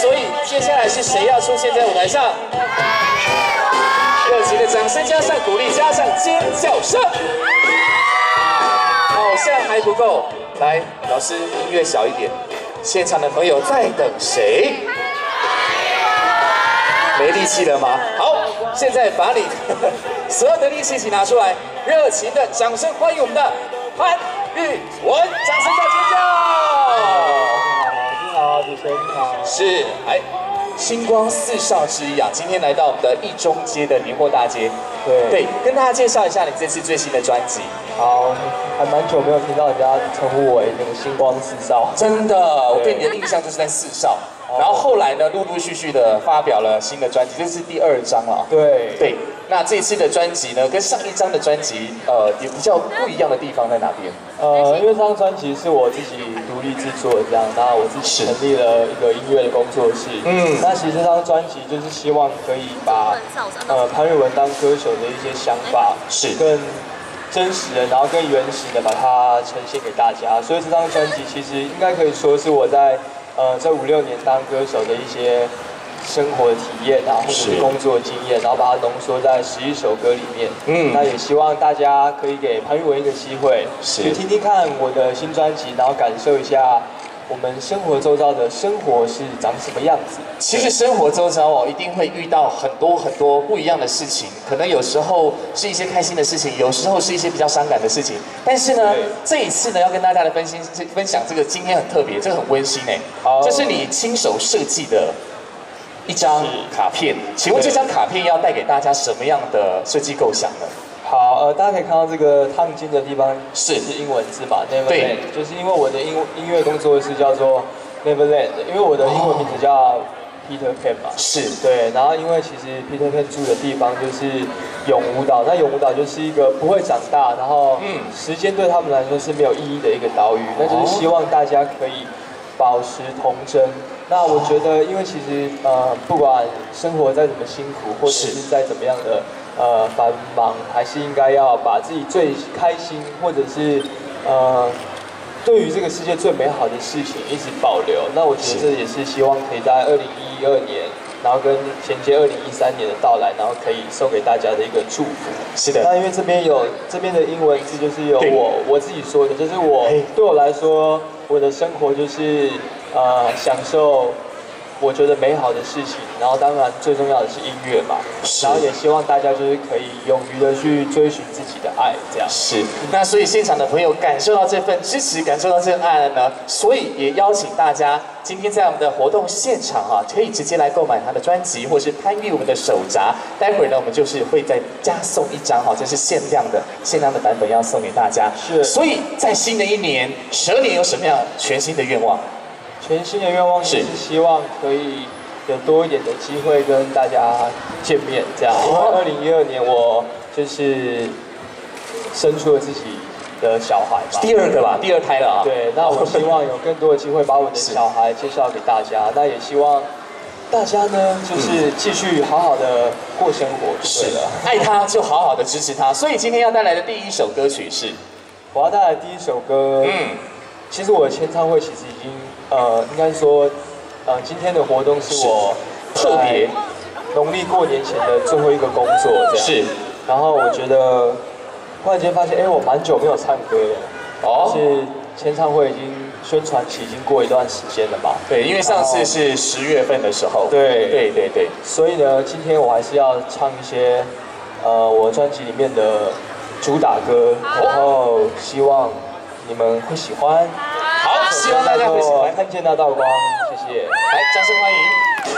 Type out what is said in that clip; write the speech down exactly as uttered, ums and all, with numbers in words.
所以接下来是谁要出现在舞台上？热情的掌声加上鼓励加上尖叫声，好像还不够。来，老师音乐小一点。现场的朋友在等谁？没力气了吗？好，现在把你所有的力气一起拿出来，热情的掌声欢迎我们的潘玉文，掌声加尖叫！ 你好，主持人你好。 是，哎，星光四少之一啊，今天来到我们的一中街的年货大街。 对对，跟大家介绍一下你这次最新的专辑。 好，还蛮久没有听到人家称呼我为那个星光四少。 真的，我对你的印象就是在四少。然后后来呢，陆陆续续的发表了新的专辑，这是第二张了。 对对，那这次的专辑呢，跟上一张的专辑，呃，也比较不一样的地方在哪边？ 呃，因为这张专辑是我自己独立制作的，这样，然后我自己成立了一个音乐的工作室。嗯，那其实这张专辑就是希望可以把呃潘瑞文当歌手的一些想法， 是更真实的，然后更原始的把它呈现给大家。所以这张专辑其实应该可以说是我在呃这五六年当歌手的一些生活的体验啊，或者是工作经验，然后把它浓缩在十一首歌里面。嗯，那也希望大家可以给潘玉文一个机会，去听听看我的新专辑，然后感受一下我们生活周遭的生活是长什么样子。 其实生活周遭哦，一定会遇到很多很多不一样的事情，可能有时候是一些开心的事情，有时候是一些比较伤感的事情。但是呢，这一次呢，要跟大家来分析分享这个，今天很特别，这个很温馨哎，这是你亲手设计的一张卡片。请问这张卡片要带给大家什么样的设计构想呢？ 好，呃，大家可以看到这个烫金的地方是是英文字嘛 ，Neverland， 就是因为我的音音乐工作室叫做 Neverland， 因为我的英文名字叫 Peter Pan 嘛， 是对，然后因为其实 Peter Pan 住的地方就是永无岛，那永无岛就是一个不会长大，然后嗯，时间对他们来说是没有意义的一个岛屿，那就是希望大家可以保持童真。那我觉得，因为其实呃，不管生活再怎么辛苦，或者是再怎么样的呃繁忙，还是应该要把自己最开心，或者是呃对于这个世界最美好的事情一直保留。那我觉得这也是希望可以在二零一二年，然后跟衔接二零一三年的到来，然后可以送给大家的一个祝福。 是的。 那因为这边有这边的英文字，就是有我我自己说的，就是我对我来说，我的生活就是呃享受我觉得美好的事情，然后当然最重要的是音乐嘛，然后也希望大家就是可以勇于的去追寻自己的爱，这样。 是，那所以现场的朋友感受到这份支持，感受到这份爱了呢，所以也邀请大家今天在我们的活动现场哈、啊，可以直接来购买他的专辑，或是参与我们的手札。待会儿呢，我们就是会再加送一张哈，这是限量的，限量的版本要送给大家。 是， 所以在新的一年，蛇年有什么样全新的愿望？ 全新的愿望是希望可以有多一点的机会跟大家见面，这样。因为二零一二年我就是生出了自己的小孩嘛， 第二个吧，第二胎了啊。 对，那我希望有更多的机会把我的小孩介绍给大家，那也希望大家呢就是继续好好的过生活，是的， 爱他就好好的支持他。所以今天要带来的第一首歌曲是， 我要带来的第一首歌，嗯，其实我的签唱会其实已经。呃，应该说，呃，今天的活动是我特别农历过年前的最后一个工作，这样。 是。 然后我觉得，忽然间发现，哎，我蛮久没有唱歌了。哦。就是签唱会已经宣传期已经过一段时间了嘛。 对，因为上次是十月份的时候。 对。 对对对。 所以呢，今天我还是要唱一些，呃，我专辑里面的主打歌，然后希望你们会喜欢。 好，希望大家会喜欢。 看见那道光，谢谢。 来，掌声欢迎。